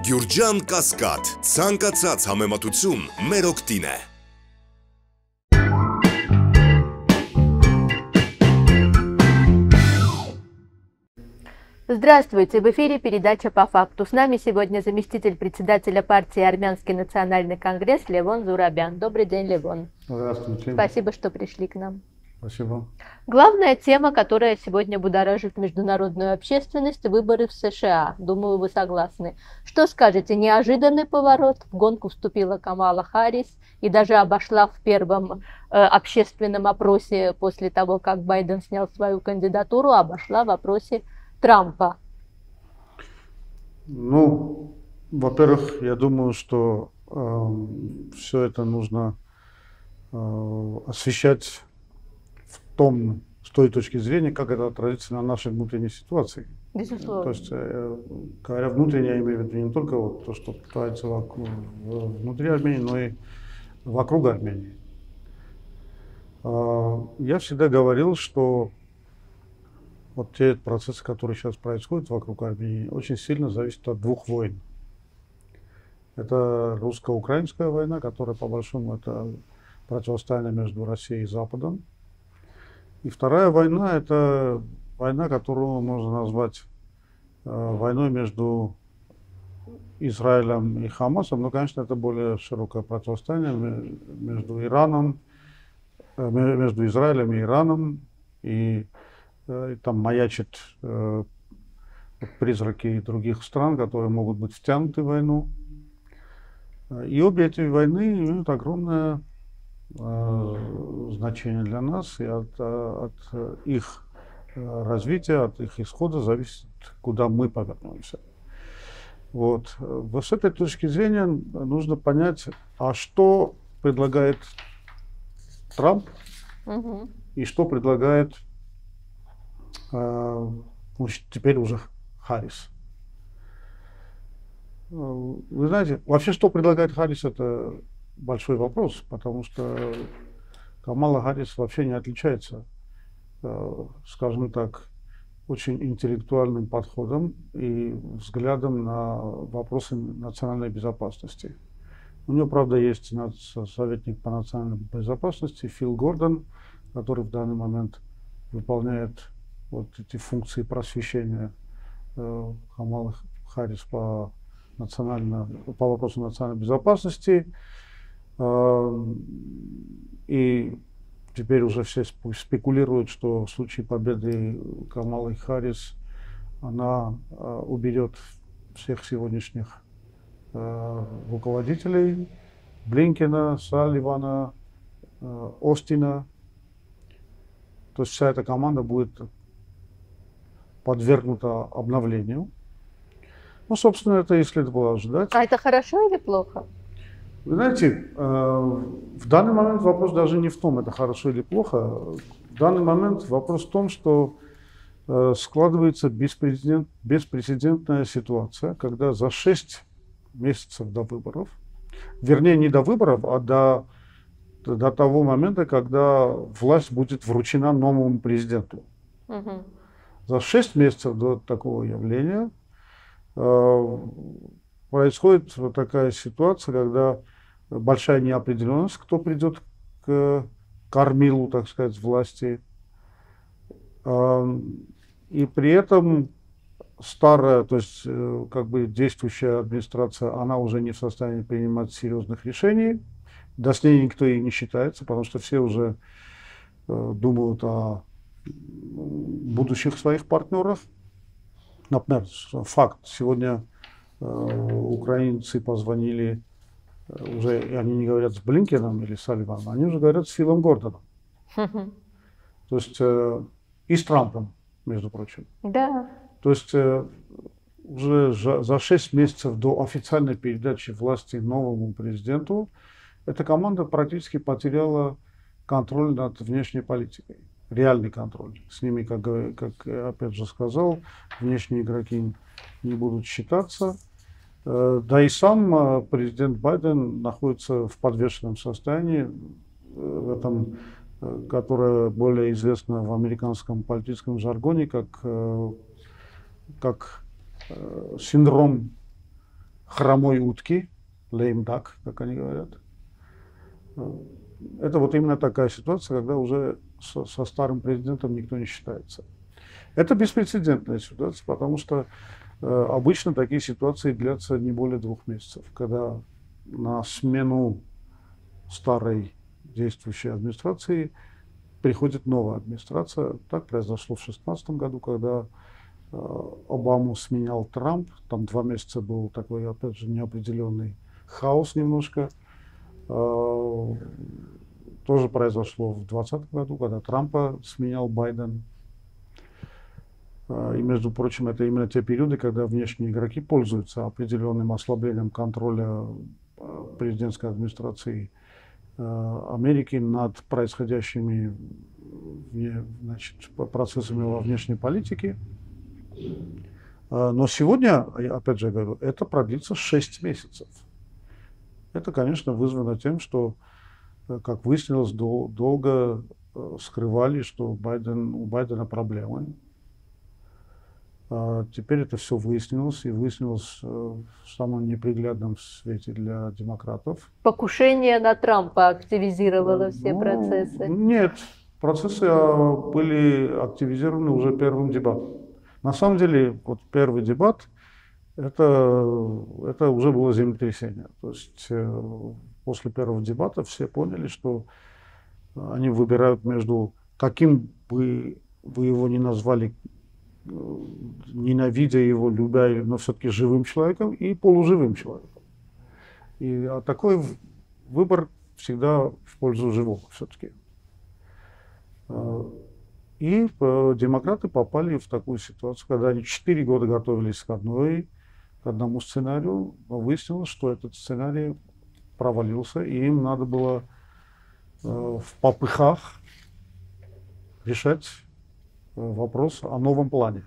Գյուրջան Կասկադ, ցանկացած համեմատություն մեր օգտին է։ Здравствуйте! В эфире передача «По факту». С нами сегодня заместитель председателя партии «Армянский национальный конгресс» Левон Зурабян. Добрый день, Левон. Здравствуйте. Спасибо, что пришли к нам. Спасибо. Главная тема, которая сегодня будоражит международную общественность – выборы в США. Думаю, вы согласны. Что скажете? Неожиданный поворот. В гонку вступила Камала Харрис и даже обошла в первом общественном опросе после того, как Байден снял свою кандидатуру, обошла в опросе Трампа. Ну, во-первых, я думаю, что все это нужно освещать с той точки зрения, как это отразится на нашей внутренней ситуации. Безусловно. То есть, говоря внутренне, я имею в виду не только вот то, что творится внутри Армении, но и вокруг Армении. Я всегда говорил, что вот те процессы, которые сейчас происходят вокруг Армении, очень сильно зависят от двух войн. Это русско-украинская война, которая, по большому, это противостояние между Россией и Западом. И вторая война, это война, которую можно назвать войной между Израилем и Хамасом. Но, конечно, это более широкое противостояние между между Израилем и Ираном. И там маячат призраки других стран, которые могут быть втянуты в войну. И обе эти войны имеют огромное значение для нас, и от их развития, от их исхода зависит, куда мы повернемся. Вот. С этой точки зрения нужно понять, а что предлагает Трамп и что предлагает теперь уже Харрис. Вы знаете, вообще, что предлагает Харрис, это большой вопрос, потому что Камала Харрис вообще не отличается, скажем так, очень интеллектуальным подходом и взглядом на вопросы национальной безопасности. У нее, правда, есть советник по национальной безопасности Фил Гордон, который в данный момент выполняет вот эти функции просвещения Камалы Харрис по вопросу национальной безопасности. И теперь уже все спекулируют, что в случае победы Камалы Харрис она уберет всех сегодняшних руководителей: Блинкена, Салливана, Остина. То есть вся эта команда будет подвергнута обновлению. Ну, собственно, это и следовало ожидать. А это хорошо или плохо? Вы знаете, в данный момент вопрос даже не в том, это хорошо или плохо. В данный момент вопрос в том, что складывается беспрецедентная ситуация, когда за 6 месяцев до выборов, вернее, не до выборов, а до того момента, когда власть будет вручена новому президенту. За 6 месяцев до такого явления происходит вот такая ситуация, когда большая неопределенность, кто придет к кормилу, так сказать, власти. И при этом старая, то есть как бы действующая администрация, она уже не в состоянии принимать серьезных решений. Да с ней никто и не считается, потому что все уже думают о будущих своих партнерах. Например, факт, сегодня украинцы позвонили, уже они не говорят с Блинкеном или Салливаном, они уже говорят с Филом Гордоном. То есть и с Трампом, между прочим. Да. То есть уже за 6 месяцев до официальной передачи власти новому президенту эта команда практически потеряла контроль над внешней политикой. Реальный контроль. С ними, как опять же сказал, внешние игроки не будут считаться. Да и сам президент Байден находится в подвешенном состоянии, которое более известно в американском политическом жаргоне как синдром хромой утки, lame duck, как они говорят. Это вот именно такая ситуация, когда уже со старым президентом никто не считается. Это беспрецедентная ситуация, потому что обычно такие ситуации длятся не более 2 месяцев, когда на смену старой действующей администрации приходит новая администрация. Так произошло в 2016 году, когда Обаму сменял Трамп. Там 2 месяца был такой, опять же, неопределенный хаос немножко. Тоже произошло в 2020 году, когда Трампа сменял Байден. И, между прочим, это именно те периоды, когда внешние игроки пользуются определенным ослаблением контроля президентской администрации Америки над происходящими процессами во внешней политике. Но сегодня, опять же говорю, это продлится 6 месяцев. Это, конечно, вызвано тем, что, как выяснилось, долго скрывали, что у Байдена проблемы. Теперь это все выяснилось, и выяснилось в самом неприглядном свете для демократов. Покушение на Трампа активизировало все процессы? Нет, процессы были активизированы уже первым дебатом. На самом деле, вот первый дебат, это уже было землетрясение. То есть после первого дебата все поняли, что они выбирают между, каким бы вы его ни назвали, ненавидя его, любя, но все-таки живым человеком и полуживым человеком. И такой выбор всегда в пользу живого все-таки. И демократы попали в такую ситуацию, когда они 4 года готовились к одному сценарию, но выяснилось, что этот сценарий провалился, и им надо было в попыхах решать вопрос о новом плане.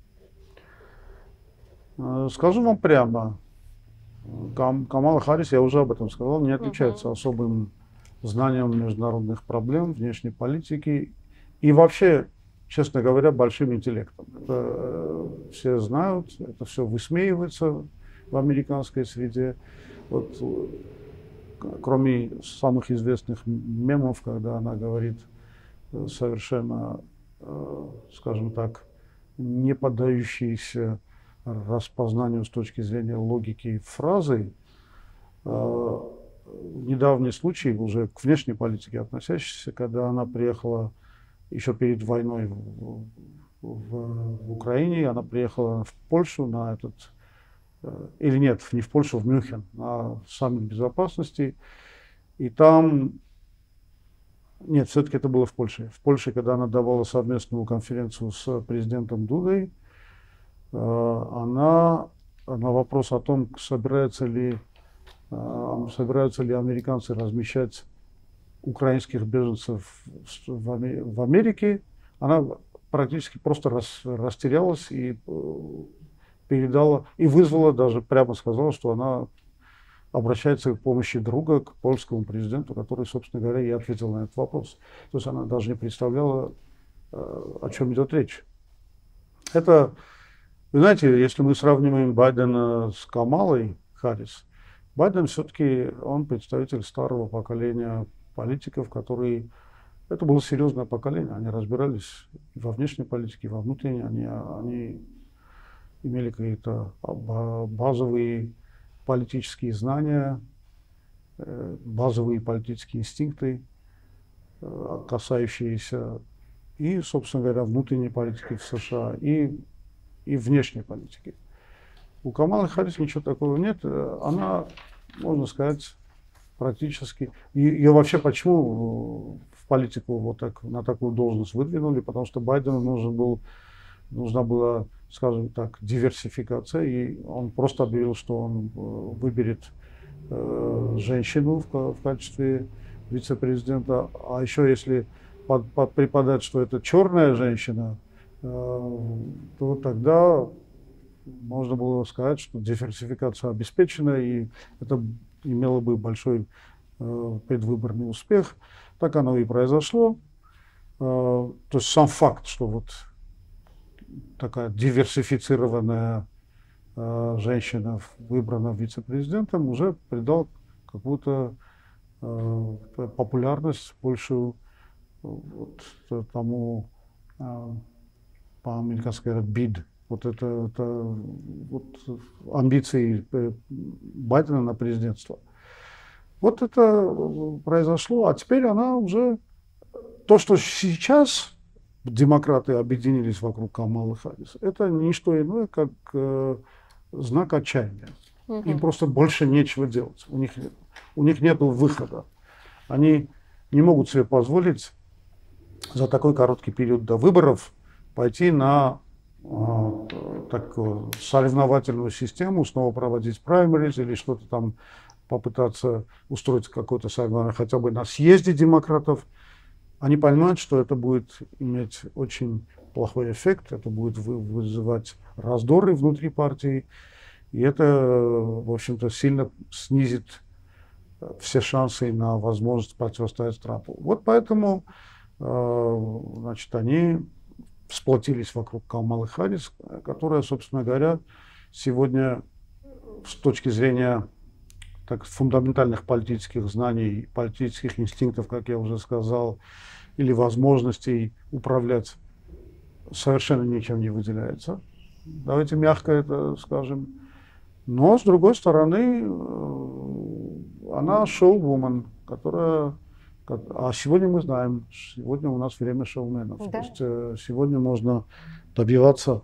Скажу вам прямо, Камала Харрис, я уже об этом сказал, не отличается особым знанием международных проблем, внешней политики и вообще, честно говоря, большим интеллектом. Это все знают, это все высмеивается в американской среде. Вот, кроме самых известных мемов, когда она говорит совершенно, скажем так, не поддающиеся распознанию с точки зрения логики фразы. Недавний случай, уже к внешней политике относящийся, когда она приехала еще перед войной в Украине, она приехала в Польшу на этот, или нет, не в Польшу, в Мюнхен, на саммит безопасности, и там... Нет, все-таки это было в Польше. В Польше, когда она давала совместную конференцию с президентом Дудой, она на вопрос о том, собираются ли американцы размещать украинских беженцев в Америке, она практически просто растерялась и передала, и вызвала, даже прямо сказала, что она обращается к помощи друга, к польскому президенту, который, собственно говоря, и ответил на этот вопрос. То есть она даже не представляла, о чем идет речь. Это, вы знаете, если мы сравниваем Байдена с Камалой Харрис, Байден все-таки, он представитель старого поколения политиков, которые... Это было серьезное поколение, они разбирались и во внешней политике, и во внутренней, они имели какие-то базовые политические знания, базовые политические инстинкты, касающиеся и, собственно говоря, внутренней политики в США, и внешней политики. У Камалы Харрис ничего такого нет. Она, можно сказать, практически... Ее вообще почему в политику вот так, на такую должность выдвинули? Потому что Байдену нужна была, скажем так, диверсификация, и он просто объявил, что он выберет женщину в качестве вице-президента, а еще если преподать, что это черная женщина, то тогда можно было сказать, что диверсификация обеспечена, и это имело бы большой предвыборный успех. Так оно и произошло. То есть сам факт, что вот такая диверсифицированная женщина выбрана вице-президентом, уже придал какую-то популярность большую вот тому, по-американски говорят, bid. Вот это вот амбиции Байдена на президентство. Вот это произошло, а теперь она уже... То, что сейчас демократы объединились вокруг Камалы Харрис, это не что иное, как знак отчаяния. Им просто больше нечего делать. У них нет выхода. Они не могут себе позволить за такой короткий период до выборов пойти на такую соревновательную систему, снова проводить праймериз или что-то там попытаться устроить какое-то соревнование хотя бы на съезде демократов. Они понимают, что это будет иметь очень плохой эффект, это будет вызывать раздоры внутри партии, и это, в общем-то, сильно снизит все шансы на возможность противостоять Трампу. Вот поэтому, значит, они сплотились вокруг Камалы Харрис, которая, собственно говоря, сегодня с точки зрения так, фундаментальных политических знаний, политических инстинктов, как я уже сказал, или возможностей управлять, совершенно ничем не выделяется. Давайте мягко это скажем. Но, с другой стороны, она шоу-вумен, которая... А сегодня мы знаем, сегодня у нас время шоуменов. Да. То есть сегодня можно добиваться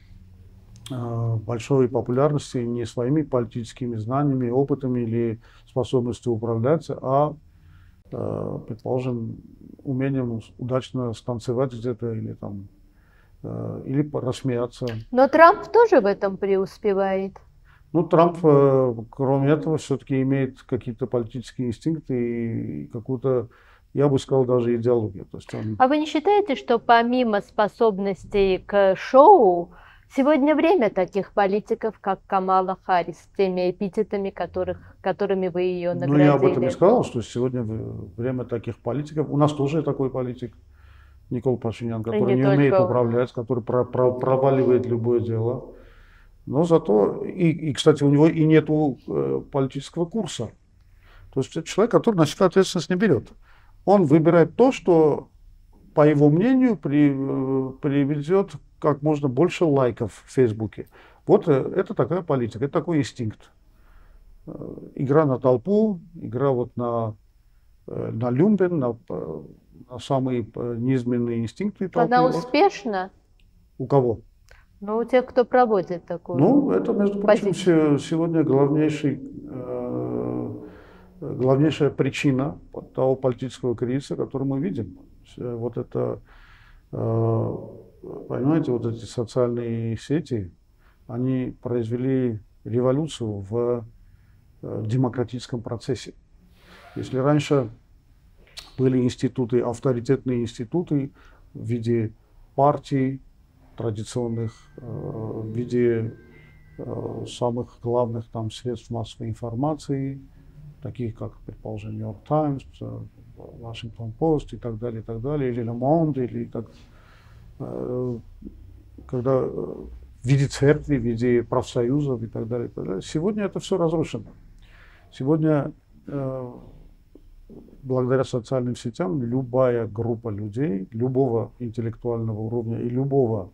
большой популярности не своими политическими знаниями, опытами или способностью управлять, а, предположим, умением удачно станцевать где-то или там, или рассмеяться. Но Трамп тоже в этом преуспевает. Ну, Трамп, кроме этого, все-таки имеет какие-то политические инстинкты и какую-то, я бы сказал, даже идеологию. То есть он... А вы не считаете, что помимо способностей к шоу, сегодня время таких политиков, как Камала Харрис, с теми эпитетами, которыми вы ее наградили? Ну, я об этом не сказал, что сегодня время таких политиков. У нас тоже такой политик, Никол Пашинян, который не умеет управлять, который проваливает любое дело. Но зато, и, кстати, у него и нету политического курса. То есть это человек, который на себя ответственность не берет. Он выбирает то, что, по его мнению, приведет как можно больше лайков в Фейсбуке. Вот это такая политика, это такой инстинкт. Игра на толпу, игра вот на люмпен, на самые низменные инстинкты толпы. Она успешна? У кого? Ну, у тех, кто проводит такую. Ну, это, между прочим, сегодня главнейшая причина того политического кризиса, который мы видим. Вот это, понимаете, вот эти социальные сети, они произвели революцию в демократическом процессе. Если раньше были институты, авторитетные институты в виде партий, традиционных, в виде самых главных там средств массовой информации, таких как, предположим, Нью-Йорк Таймс, Вашингтон Пост и так далее, или Le Monde, или так, когда в виде церкви, в виде профсоюзов и так далее, и так далее. Сегодня это все разрушено. Сегодня, благодаря социальным сетям, любая группа людей, любого интеллектуального уровня и любого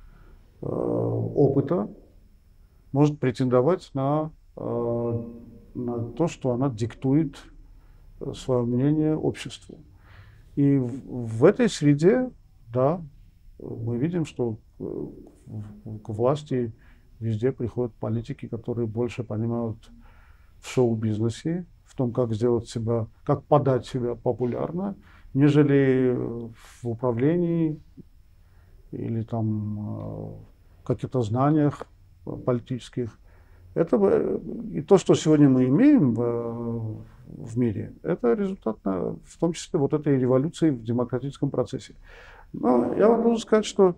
опыта может претендовать на то, что она диктует свое мнение обществу. И в этой среде, да, мы видим, что к власти везде приходят политики, которые больше понимают в шоу-бизнесе, в том, как сделать себя, как подать себя популярно, нежели в управлении или там каких-то знаниях политических. Это и то, что сегодня мы имеем в мире, это результат, в том числе, вот этой революции в демократическом процессе. Но я вам должен сказать, что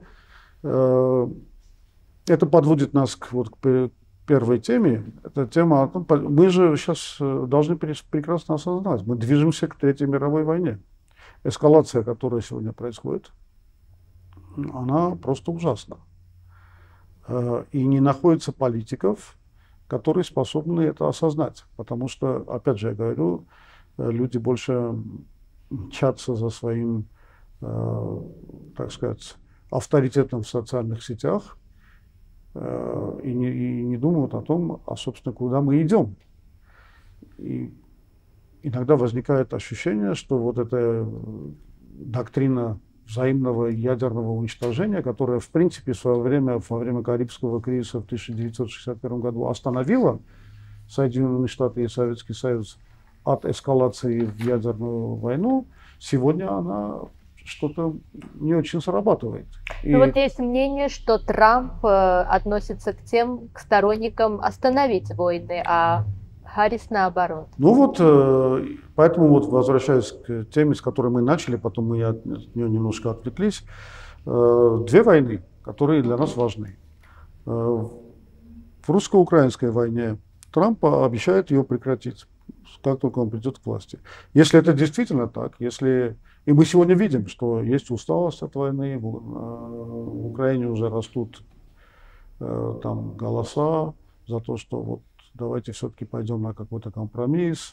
это подводит нас к первой теме. Это тема о том, мы же сейчас должны прекрасно осознать, мы движемся к Третьей мировой войне. Эскалация, которая сегодня происходит, она просто ужасна. и не находится политиков, которые способны это осознать. Потому что, опять же, я говорю, люди больше мчатся за своим, так сказать, авторитетом в социальных сетях и не думают о том, собственно, куда мы идем. И иногда возникает ощущение, что вот эта доктрина взаимного ядерного уничтожения, которая, в принципе, в свое время, во время Карибского кризиса в 1961 году остановила Соединенные Штаты и Советский Союз от эскалации в ядерную войну, сегодня она что-то не очень срабатывает. Ну вот есть мнение, что Трамп относится к сторонникам остановить войны, а Харрис наоборот. Ну вот, поэтому вот, возвращаясь к теме, с которой мы начали, потом мы от нее немножко отвлеклись, две войны, которые для нас важны. В русско-украинской войне Трамп обещает ее прекратить, как только он придет к власти. Если это действительно так, если... И мы сегодня видим, что есть усталость от войны, в Украине уже растут там голоса за то, что вот давайте все-таки пойдем на какой-то компромисс.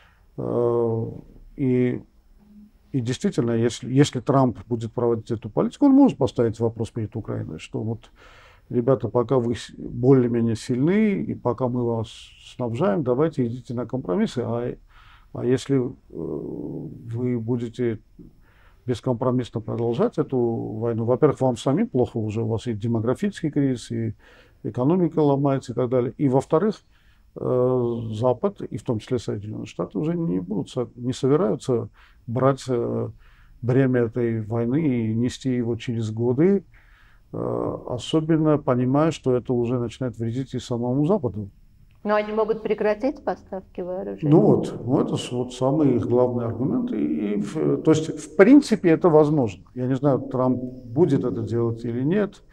И действительно, если Трамп будет проводить эту политику, он может поставить вопрос перед Украиной, что вот, ребята, пока вы более-менее сильны, и пока мы вас снабжаем, давайте идите на компромиссы. А если вы будете бескомпромиссно продолжать эту войну, во-первых, вам самим плохо уже, у вас и демографический кризис, и экономика ломается и так далее. И во-вторых, Запад, и в том числе Соединенные Штаты, уже не собираются брать бремя этой войны и нести его через годы, особенно понимая, что это уже начинает вредить и самому Западу. Но они могут прекратить поставки вооружений? Ну это вот самый их главный аргумент. То есть, в принципе, это возможно. Я не знаю, Трамп будет это делать или нет.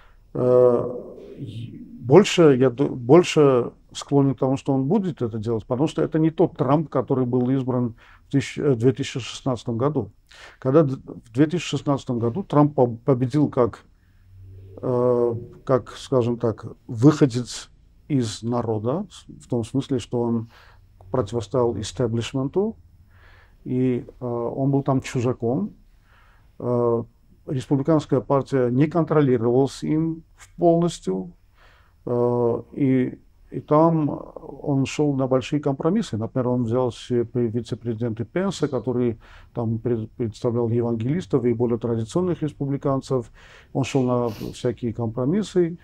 Больше склонен к тому, что он будет это делать, потому что это не тот Трамп, который был избран в 2016 году. Когда в 2016 году Трамп победил как, скажем так, выходец из народа, в том смысле, что он противостоял истеблишменту, и он был там чужаком. Республиканская партия не контролировалась им полностью, и там он шел на большие компромиссы. Например, он взял себе вице-президента Пенса, который там представлял евангелистов и более традиционных республиканцев. Он шел на всякие компромиссы.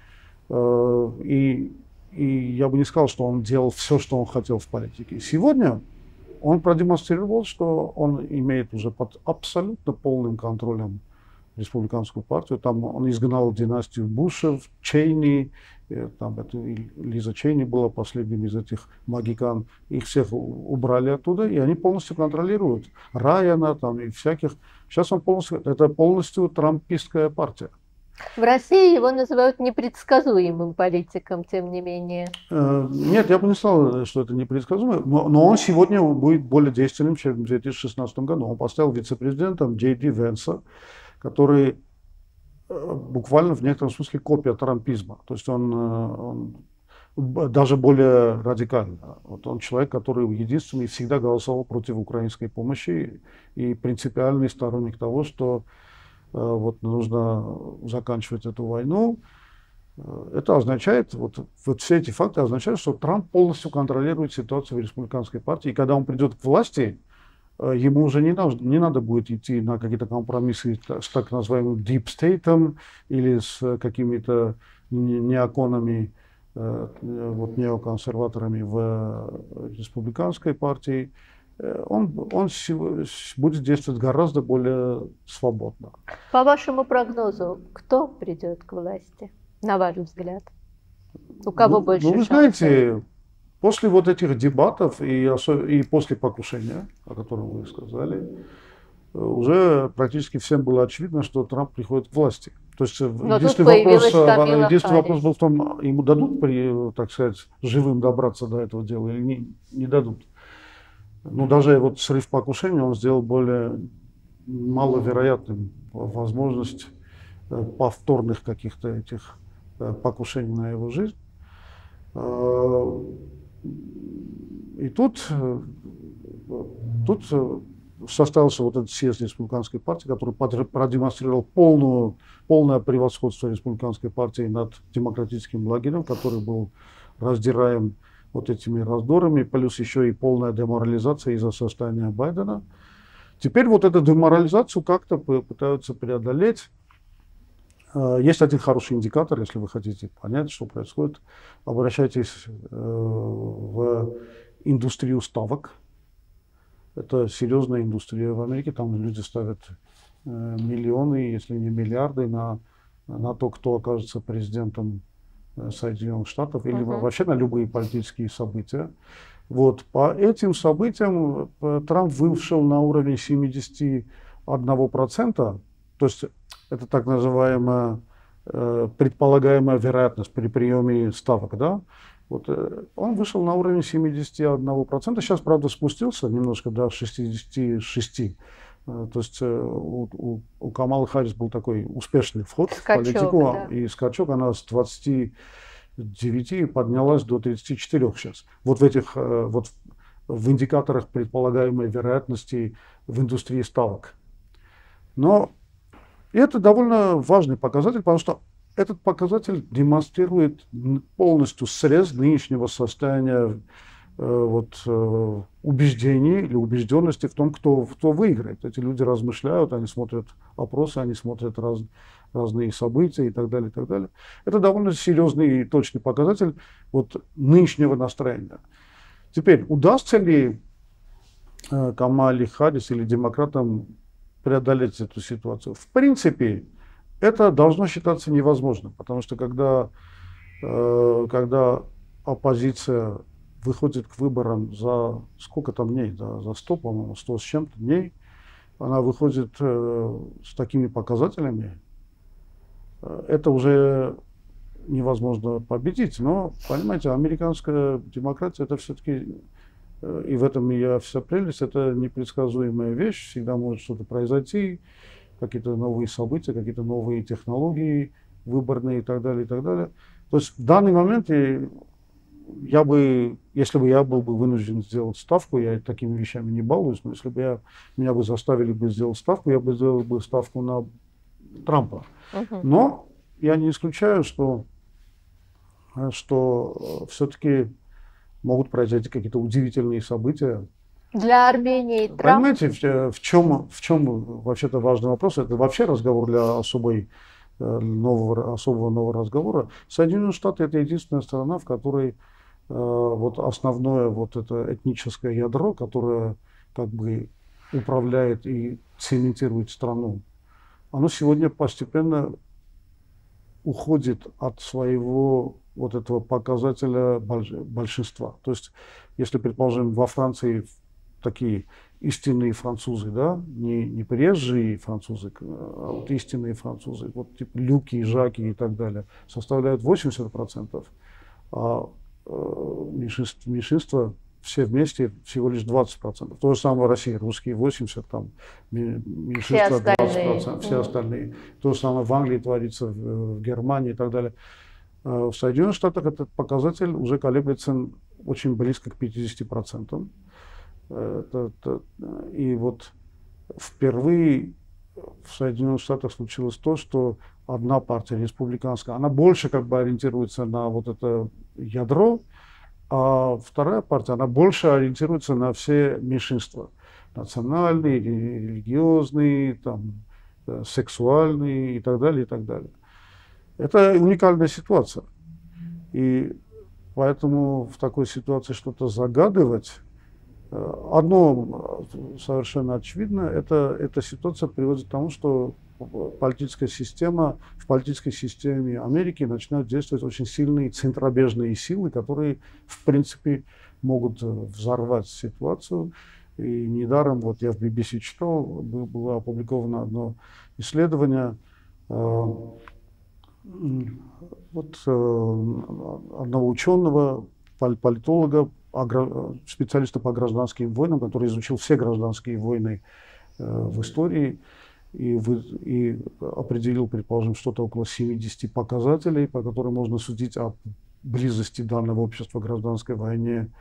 И я бы не сказал, что он делал все, что он хотел в политике. Сегодня он продемонстрировал, что он имеет уже под абсолютно полным контролем республиканскую партию. Там он изгнал династию Бушев, Чейни, там Лиза Чейни была последним из этих магикан. Их всех убрали оттуда, и они полностью контролируют Райана там, и всяких. Сейчас это полностью трампистская партия. В России его называют непредсказуемым политиком, тем не менее. Нет, я бы не сказал, что это непредсказуемо, но он сегодня будет более действенным, чем в 2016 году. Он поставил вице-президентом Джей Ди Венса, который буквально в некотором смысле копия трампизма. То есть он даже более радикальный. Вот он человек, который единственный всегда голосовал против украинской помощи и принципиальный сторонник того, что вот нужно заканчивать эту войну. Это означает, вот все эти факты означают, что Трамп полностью контролирует ситуацию в республиканской партии. И когда он придет к власти, ему уже не надо будет идти на какие-то компромиссы с так называемым deep state или с какими-то неоконами, вот, неоконсерваторами в республиканской партии. Он будет действовать гораздо более свободно. По вашему прогнозу, кто придет к власти, на ваш взгляд? У кого больше шансов? Вы знаете, после вот этих дебатов и после покушения, о котором вы сказали, уже практически всем было очевидно, что Трамп приходит к власти. То есть единственный вопрос был в том, ему дадут, так сказать, живым добраться до этого дела или не дадут. Но даже вот срыв покушения он сделал более маловероятным возможность повторных каких-то этих покушение на его жизнь. И тут состоялся вот этот съезд республиканской партии, который продемонстрировал полное превосходство республиканской партии над демократическим лагерем, который был раздираем вот этими раздорами, плюс еще и полная деморализация из-за состояния Байдена. Теперь вот эту деморализацию как-то пытаются преодолеть. Есть один хороший индикатор, если вы хотите понять, что происходит. Обращайтесь в индустрию ставок. Это серьезная индустрия в Америке. Там люди ставят миллионы, если не миллиарды, на то, кто окажется президентом Соединенных Штатов, или вообще на любые политические события. Вот. По этим событиям Трамп вышел на уровень 71%. То есть это так называемая предполагаемая вероятность при приеме ставок. Да? Вот, он вышел на уровень 71%. Сейчас, правда, спустился немножко до 66%. То есть у Камалы Харрис был такой успешный вход в политику, да. И скачок, она с 29 поднялась до 34 сейчас. Вот в индикаторах предполагаемой вероятности в индустрии ставок. Но это довольно важный показатель, потому что этот показатель демонстрирует полностью срез нынешнего состояния убеждений или убежденности в том, кто выиграет. Эти люди размышляют, они смотрят опросы, они смотрят разные события и так далее, и так далее. Это довольно серьезный и точный показатель нынешнего настроения. Теперь, удастся ли Камале Харрис или демократам преодолеть эту ситуацию? В принципе, это должно считаться невозможным, потому что когда оппозиция выходит к выборам за сколько там дней, да, за 100, по-моему, 100 с чем-то дней, она выходит с такими показателями, это уже невозможно победить. Но, понимаете, американская демократия, это все-таки, и в этом и вся прелесть, это непредсказуемая вещь, всегда может что-то произойти, какие-то новые события, какие-то новые технологии выборные и так далее, и так далее. То есть в данный момент если бы я был бы вынужден сделать ставку, я такими вещами не балуюсь, но если бы меня бы заставили бы сделать ставку, я бы сделал бы ставку на Трампа. Но я не исключаю, что все-таки могут произойти какие-то удивительные события. Для Армении Трамп... Понимаете, в чем вообще-то важный вопрос? Это вообще разговор для особого нового разговора. Соединенные Штаты — это единственная страна, в которой основное это этническое ядро, которое как бы управляет и цементирует страну, оно сегодня постепенно уходит от своего этого показателя большинства. То есть, если, предположим, во Франции такие истинные французы, да, не приезжие французы, а истинные французы, типа Люки, Жаки и так далее, составляют 80%, а меньшинство все вместе всего лишь 20%. То же самое в России, русские 80%, там меньшинство 20%, все остальные. То же самое в Англии творится, в Германии и так далее. В Соединенных Штатах этот показатель уже колеблется очень близко к 50%. И впервые в Соединенных Штатах случилось то, что одна партия, республиканская, она больше как бы ориентируется на это ядро, а вторая партия, она больше ориентируется на все меньшинства. Национальные, религиозные, сексуальные и так далее, и так далее. Это уникальная ситуация. И поэтому в такой ситуации что-то загадывать, одно совершенно очевидно, эта ситуация приводит к тому, что в политической системе Америки начинают действовать очень сильные центробежные силы, которые, в принципе, могут взорвать ситуацию. И недаром, я в BBC читал, было опубликовано одно исследование одного ученого, политолога, специалиста по гражданским войнам, который изучил все гражданские войны в истории. и определил, предположим, что-то около 70 показателей, по которым можно судить о близости данного общества к гражданской войне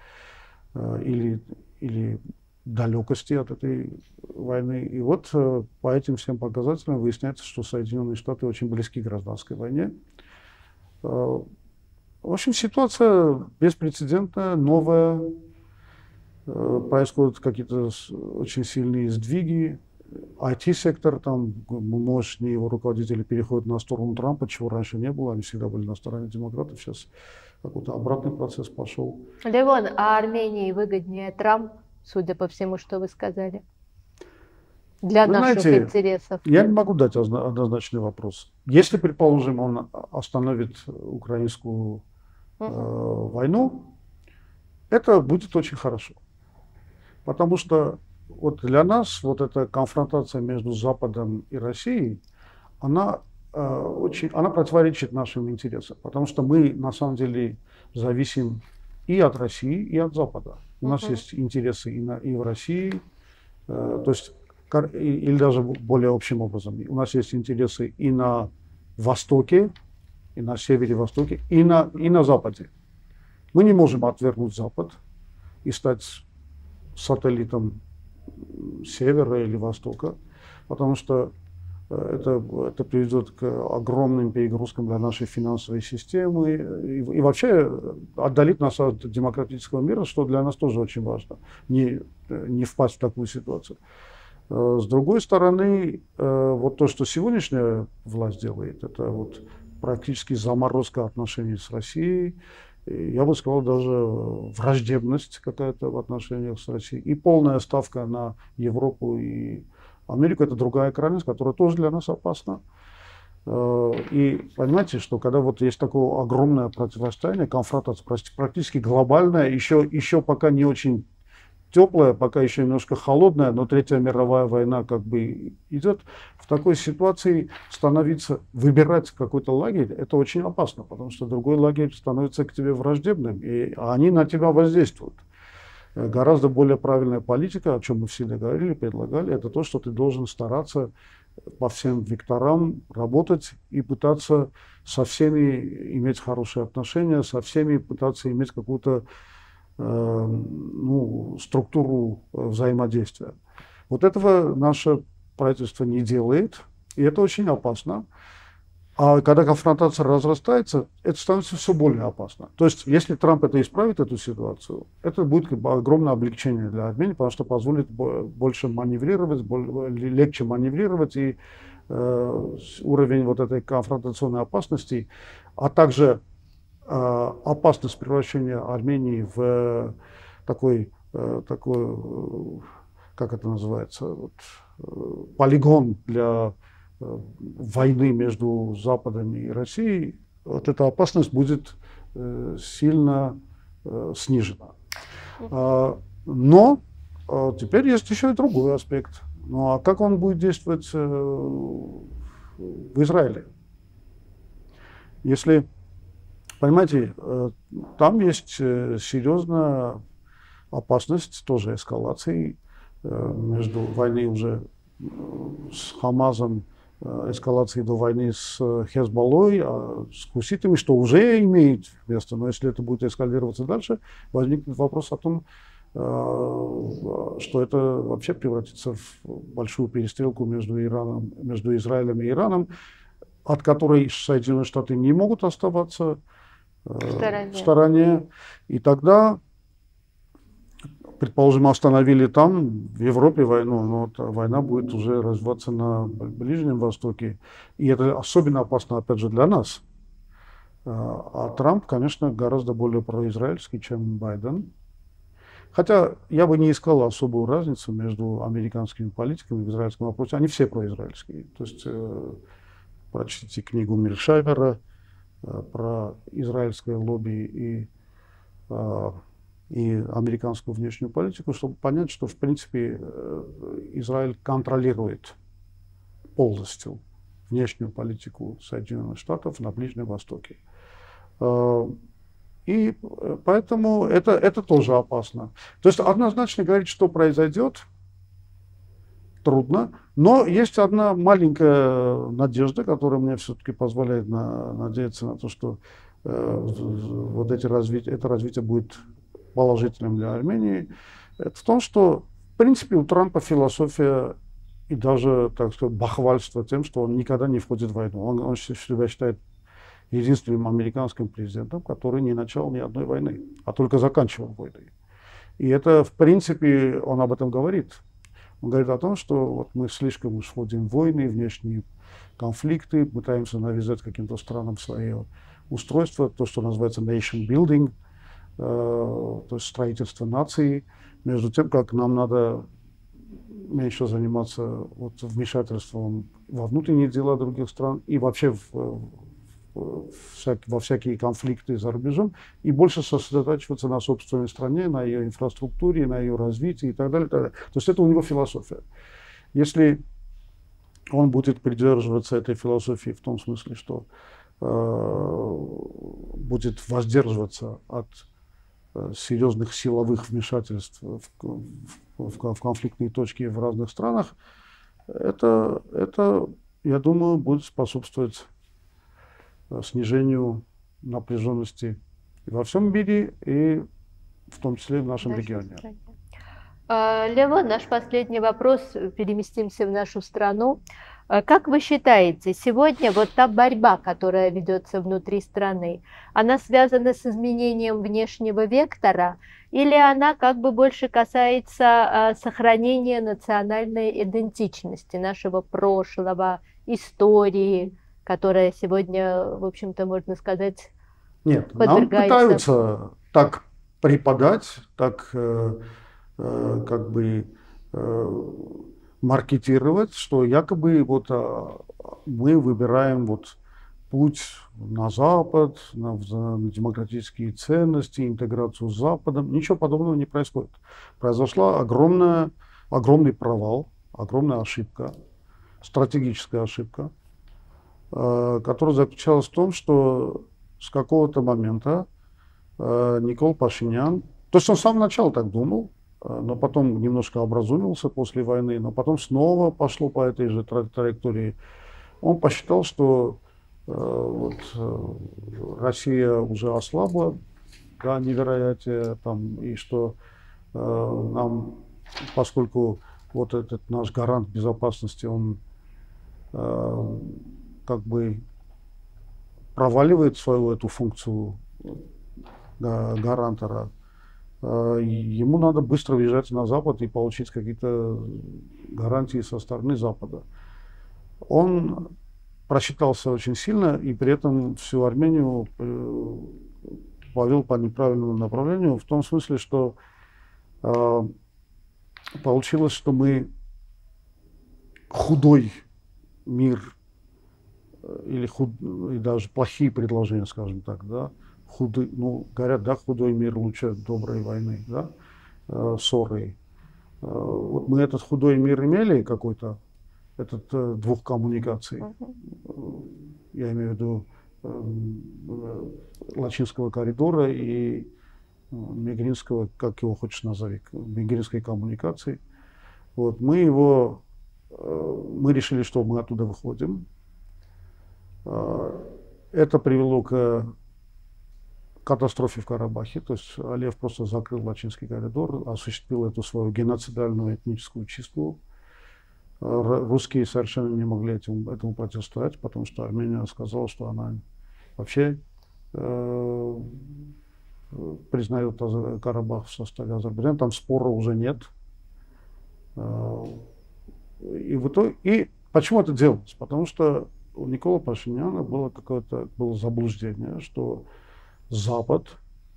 или далекости от этой войны. И вот по этим всем показателям выясняется, что Соединенные Штаты очень близки к гражданской войне. В общем, ситуация беспрецедентная, новая. Происходят какие-то очень сильные сдвиги. IT-сектор, там мощные его руководители переходят на сторону Трампа, чего раньше не было. Они всегда были на стороне демократов. Сейчас какой-то обратный процесс пошел. Левон, а Армении выгоднее Трамп, судя по всему, что вы сказали, для наших интересов? Я не могу дать однозначный вопрос. Если, предположим, он остановит украинскую войну, это будет очень хорошо. Потому что вот для нас вот эта конфронтация между Западом и Россией, она противоречит нашим интересам. Потому что мы на самом деле зависим и от России, и от Запада. У нас есть интересы и в России, то есть, или даже более общим образом. У нас есть интересы и на Востоке, и на Севере-Востоке, и на Западе. Мы не можем отвергнуть Запад и стать сателлитом Севера или Востока, потому что это приведет к огромным перегрузкам для нашей финансовой системы и вообще отдалит нас от демократического мира, что для нас тоже очень важно, не впасть в такую ситуацию. С другой стороны, вот то, что сегодняшняя власть делает, это вот практически заморозка отношений с Россией, я бы сказал, даже враждебность какая-то в отношениях с Россией и полная ставка на Европу и Америку. Это другая крайность, которая тоже для нас опасна. И понимаете, что когда вот есть такое огромное противостояние, конфронтация практически глобальная, еще пока не очень теплая, пока еще немножко холодная, но Третья мировая война как бы идет, в такой ситуации выбирать какой-то лагерь, это очень опасно, потому что другой лагерь становится к тебе враждебным, а они на тебя воздействуют. Гораздо более правильная политика, о чем мы всегда говорили, предлагали, это то, что ты должен стараться по всем векторам работать и пытаться со всеми иметь хорошие отношения, со всеми пытаться иметь какую-то структуру взаимодействия. Вот этого наше правительство не делает, и это очень опасно. А когда конфронтация разрастается, это становится все более опасно. То есть, если Трамп исправит эту ситуацию, это будет огромное облегчение для Армении, потому что позволит больше маневрировать, легче маневрировать, и уровень вот этой конфронтационной опасности, а также опасность превращения Армении в такой как это называется, полигон для войны между Западом и Россией, вот эта опасность будет сильно снижена. Но теперь есть еще и другой аспект. Ну а как он будет действовать в Израиле? Если, понимаете, там есть серьезная опасность тоже эскалации между войны уже с Хамазом, эскалации до войны с Хезболлой, с хуситами, что уже имеет место. Но если это будет эскалироваться дальше, возникнет вопрос о том, что это вообще превратится в большую перестрелку между Израилем и Ираном, от которой Соединенные Штаты не могут оставаться в стороне. И тогда, предположим, остановили там, в Европе войну, но война будет уже развиваться на Ближнем Востоке. И это особенно опасно, опять же, для нас. А Трамп, конечно, гораздо более произраильский, чем Байден. Хотя я бы не искал особую разницу между американскими политиками в израильском вопросе. Они все произраильские. То есть прочтите книгу Миршаймера про израильское лобби и американскую внешнюю политику, чтобы понять, что в принципе Израиль контролирует полностью внешнюю политику Соединенных Штатов на Ближнем Востоке. И поэтому это тоже опасно. То есть однозначно говорить, что произойдет, трудно. Но есть одна маленькая надежда, которая мне все-таки позволяет надеяться на то, что вот это развитие будет положительным для Армении. Это в том, что, в принципе, у Трампа философия и даже, так сказать, бахвальство тем, что он никогда не входит в войну. Он себя считает единственным американским президентом, который не начал ни одной войны, а только заканчивал войны. И это, в принципе, он об этом говорит. Он говорит о том, что вот мы слишком уж входим в войны, внешние конфликты, пытаемся навязать каким-то странам свое устройство, то, что называется nation building, то есть строительство нации, между тем, как нам надо меньше заниматься вот вмешательством во внутренние дела других стран и вообще во всякие конфликты за рубежом, и больше сосредотачиваться на собственной стране, на ее инфраструктуре, на ее развитии и так далее, и так далее. То есть это у него философия. Если он будет придерживаться этой философии в том смысле, что будет воздерживаться от серьезных силовых вмешательств в конфликтные точки в разных странах, это, я думаю, будет способствовать снижению напряженности во всем мире и в том числе в нашем регионе. Левон, наш последний вопрос, переместимся в нашу страну. Как вы считаете, сегодня вот та борьба, которая ведется внутри страны, она связана с изменением внешнего вектора, или она как бы больше касается сохранения национальной идентичности, нашего прошлого, истории, которая сегодня, в общем-то, можно сказать, Нет, нам пытаются так преподать, так как бы маркетировать, что якобы вот мы выбираем вот путь на Запад, на демократические ценности, интеграцию с Западом. Ничего подобного не происходит. Произошла огромный провал, огромная ошибка, стратегическая ошибка, которая заключалась в том, что с какого-то момента Никол Пашинян, то есть он с самого начала так думал, но потом немножко образумился после войны, но потом снова пошло по этой же траектории. Он посчитал, что Россия уже ослабла до невероятия, и что нам, поскольку вот этот наш гарант безопасности, он как бы проваливает свою эту функцию гарантора, ему надо быстро въезжать на Запад и получить какие-то гарантии со стороны Запада. Он просчитался очень сильно и при этом всю Армению повел по неправильному направлению, в том смысле, что получилось, что мы худой мир или даже плохие предложения, скажем так, да, говорят, да, худой мир лучше доброй войны, да, ссоры. Вот мы этот худой мир имели какой-то, этот двух коммуникаций, я имею в виду Лачинского коридора и Мегринского, как его хочешь назови, Мегринской коммуникации. Вот, мы решили, что мы оттуда выходим. Это привело к катастрофе в Карабахе, то есть Алиев просто закрыл Лачинский коридор, осуществил эту свою геноцидальную этническую чистку. Русские совершенно не могли этому противостоять, потому что Армения сказала, что она вообще признает Карабах в составе Азербайджана, там спора уже нет. И почему это делалось? Потому что у Никола Пашиняна было заблуждение, что Запад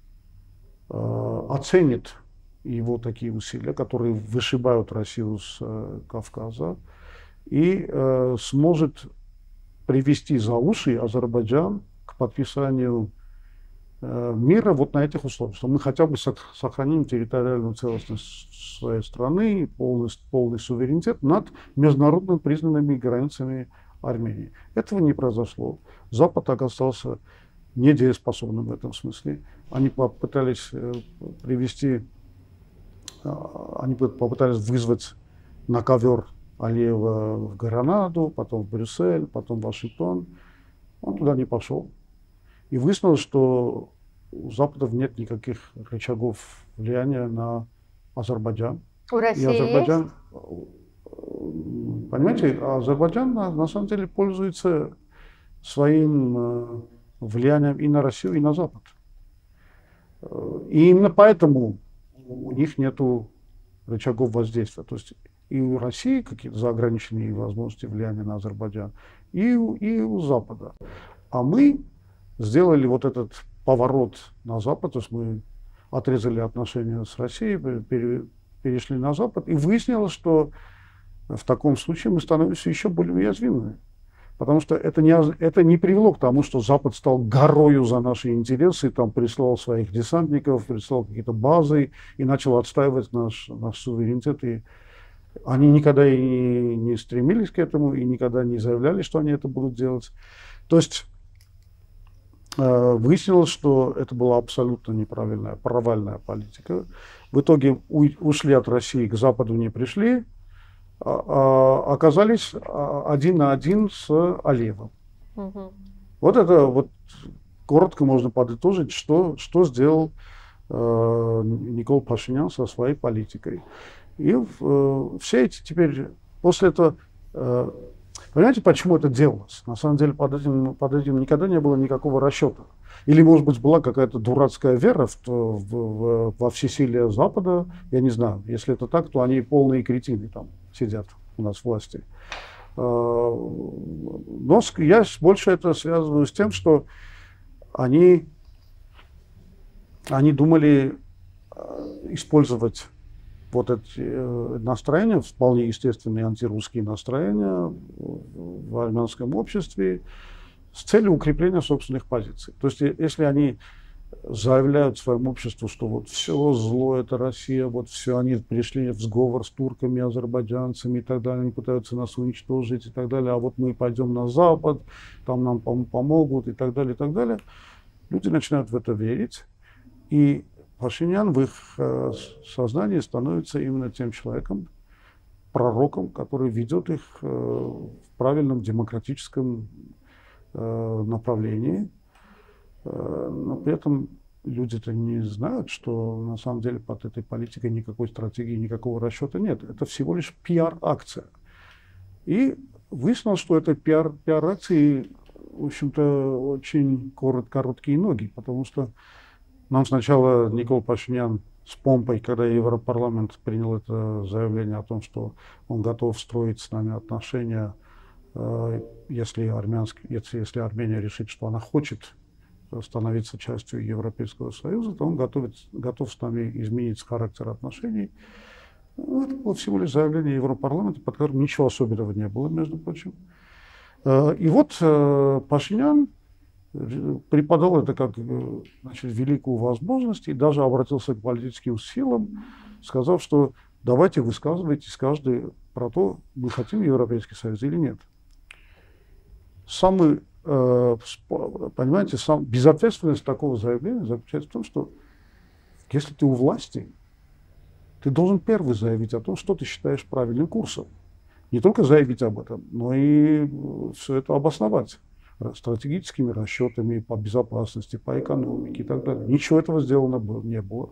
оценит его такие усилия, которые вышибают Россию с Кавказа, и сможет привести за уши Азербайджан к подписанию мира вот на этих условиях, что мы хотя бы сохраним территориальную целостность своей страны, полный суверенитет над международно признанными границами Армении. Этого не произошло. Запад оказался недееспособным в этом смысле. Они попытались вызвать на ковер Алиева в Гранаду, потом в Брюссель, потом в Вашингтон. Он туда не пошел. И выяснилось, что у Запада нет никаких рычагов влияния на Азербайджан. У России И Азербайджан, есть? понимаете, Азербайджан на самом деле пользуется своим влиянием и на Россию, и на Запад. И именно поэтому у них нет рычагов воздействия. То есть и у России какие-то заограниченные возможности влияния на Азербайджан, и у Запада. А мы сделали вот этот поворот на Запад, то есть мы отрезали отношения с Россией, перешли на Запад, и выяснилось, что в таком случае мы становимся еще более уязвимыми. Потому что это не привело к тому, что Запад стал горою за наши интересы, там прислал своих десантников, прислал какие-то базы и начал отстаивать наш суверенитет. И они никогда и не стремились к этому, и никогда не заявляли, что они это будут делать. То есть выяснилось, что это была абсолютно неправильная, провальная политика. В итоге ушли от России, к Западу не пришли, оказались один на один с Алиевым. Угу. Вот это вот коротко можно подытожить, что сделал Никол Пашинян со своей политикой. И все эти теперь, после этого, понимаете, почему это делалось? На самом деле под этим никогда не было никакого расчета. Или, может быть, была какая-то дурацкая вера во всесилие Запада, я не знаю. Если это так, то они полные кретины там сидят у нас в власти. Но я больше это связываю с тем, что они думали использовать вот эти настроения, вполне естественные антирусские настроения в армянском обществе с целью укрепления собственных позиций. То есть, если они заявляют своему обществу, что вот все зло это Россия, вот все они пришли в сговор с турками, азербайджанцами и так далее, они пытаются нас уничтожить и так далее, а вот мы пойдем на Запад, там нам помогут и так далее, люди начинают в это верить, и Пашинян в их сознании становится именно тем человеком, пророком, который ведет их в правильном демократическом направлении. Но при этом люди-то не знают, что на самом деле под этой политикой никакой стратегии, никакого расчета нет. Это всего лишь пиар-акция. И выяснилось, что это пиар-акции, в общем-то, очень короткие ноги, потому что нам сначала Никол Пашинян с помпой, когда Европарламент принял это заявление о том, что он готов строить с нами отношения, если Армения решит, что она хочет становиться частью Европейского Союза, то он готов с нами изменить характер отношений. Это было всего лишь заявление Европарламента, под которым ничего особенного не было, между прочим. И вот Пашинян преподал это как, значит, великую возможность и даже обратился к политическим силам, сказав, что давайте высказывайтесь каждый про то, мы хотим Европейский Союз или нет. Понимаете, безответственность такого заявления заключается в том, что если ты у власти, ты должен первый заявить о том, что ты считаешь правильным курсом. Не только заявить об этом, но и все это обосновать стратегическими расчетами по безопасности, по экономике и так далее. Ничего этого сделано не было.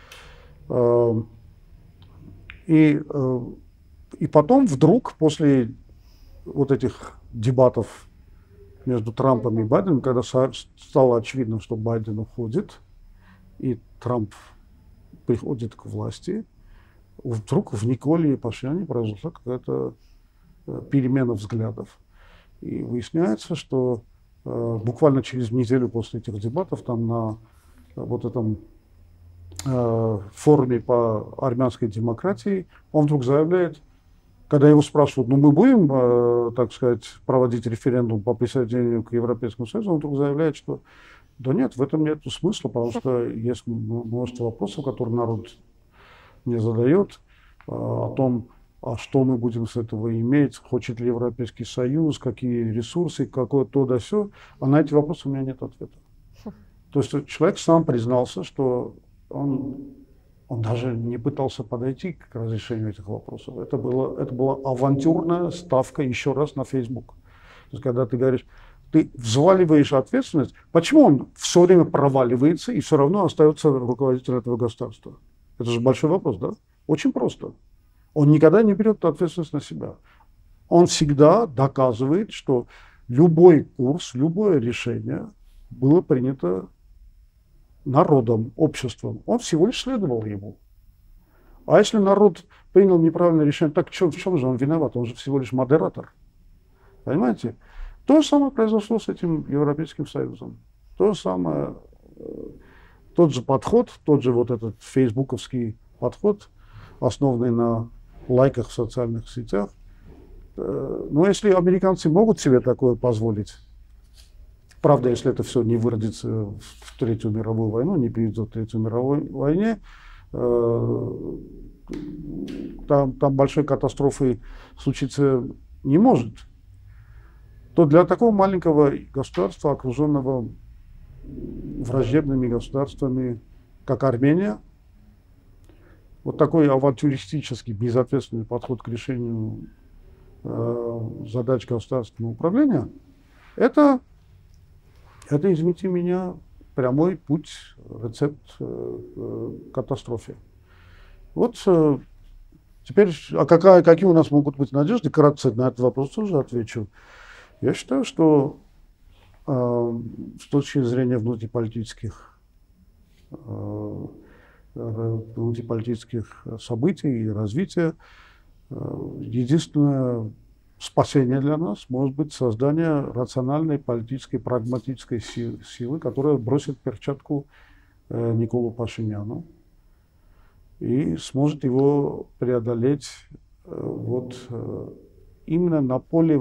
И потом вдруг, после вот этих дебатов между Трампом и Байденом, когда стало очевидно, что Байден уходит, и Трамп приходит к власти, вдруг в Николе Пашиняне произошла какая-то перемена взглядов. И выясняется, что буквально через неделю после этих дебатов там на вот этом форуме по армянской демократии он вдруг заявляет, когда его спрашивают, ну мы будем, так сказать, проводить референдум по присоединению к Европейскому Союзу, он вдруг заявляет, что да нет, в этом нет смысла, потому что есть множество вопросов, которые народ не задает, о том, а что мы будем с этого иметь, хочет ли Европейский Союз, какие ресурсы, какое то да сё. А на эти вопросы у меня нет ответа. То есть человек сам признался, что он Он даже не пытался подойти к разрешению этих вопросов. Это была авантюрная ставка еще раз на Facebook. То есть, когда ты говоришь, ты взваливаешь ответственность, почему он все время проваливается и все равно остается руководителем этого государства? Это же большой вопрос, да? Очень просто. Он никогда не берет ответственность на себя. Он всегда доказывает, что любой курс, любое решение было принято народом, обществом. Он всего лишь следовал ему. А если народ принял неправильное решение, так в чем же он виноват? Он же всего лишь модератор. Понимаете? То же самое произошло с этим Европейским Союзом. То же самое, тот же подход, тот же вот этот фейсбуковский подход, основанный на лайках в социальных сетях. Но если американцы могут себе такое позволить, правда, если это все не выродится в Третью мировую войну, не приведет к Третьей мировой войне, там большой катастрофы случиться не может, то для такого маленького государства, окруженного враждебными государствами, как Армения, вот такой авантюристический, безответственный подход к решению задач государственного управления, это, извините меня, прямой путь, рецепт к катастрофе. Вот теперь, какие у нас могут быть надежды? Кратко на этот вопрос тоже отвечу. Я считаю, что с точки зрения внутриполитических событий и развития, единственное спасение для нас может быть создание рациональной политической, прагматической силы, которая бросит перчатку Николу Пашиняну и сможет его преодолеть именно на поле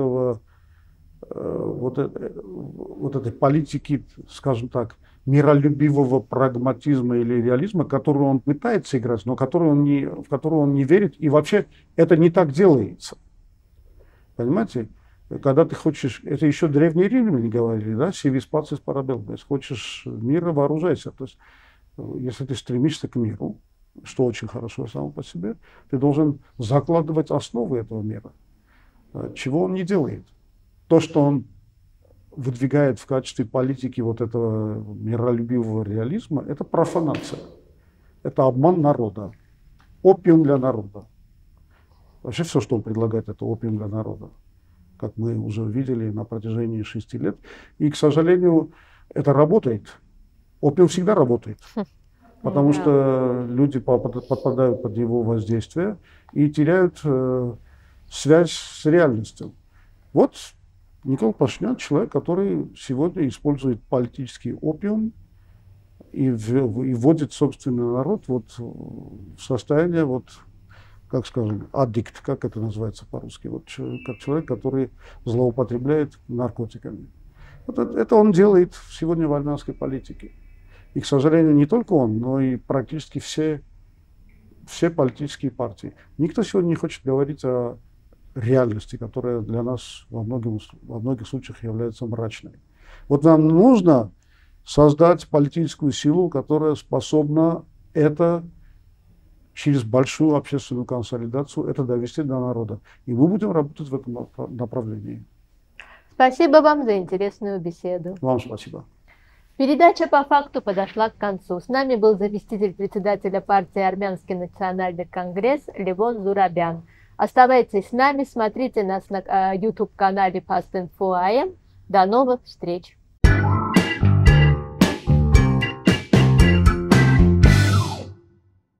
этой политики, скажем так, миролюбивого прагматизма или реализма, которую он пытается играть, но в которую он не верит, и вообще это не так делается. Понимаете? Когда ты хочешь, это еще древние римляне говорили, да, «Si vis pacem para bellum», если хочешь мира, вооружайся. То есть, если ты стремишься к миру, что очень хорошо само по себе, ты должен закладывать основы этого мира. Чего он не делает? То, что он выдвигает в качестве политики вот этого миролюбивого реализма, это профанация, это обман народа, опиум для народа. Вообще все, что он предлагает, это опиум для народа, как мы уже видели на протяжении 6 лет. И, к сожалению, это работает. Опиум всегда работает, потому что люди подпадают под его воздействие и теряют связь с реальностью. Вот Никол Пашинян — человек, который сегодня использует политический опиум и вводит собственный народ в состояние, как скажем, аддикт, как это называется по-русски, как человек, который злоупотребляет наркотиками. Это он делает сегодня в армянской политике. И, к сожалению, не только он, но и практически все политические партии. Никто сегодня не хочет говорить о реальности, которая для нас во многих случаях является мрачной. Вот нам нужно создать политическую силу, которая способна это через большую общественную консолидацию это довести до народа. И мы будем работать в этом направлении. Спасибо вам за интересную беседу. Вам спасибо. Передача по факту подошла к концу. С нами был заместитель председателя партии Армянский национальный конгресс Левон Зурабян. Оставайтесь с нами, смотрите нас на YouTube-канале Past Info AM. До новых встреч!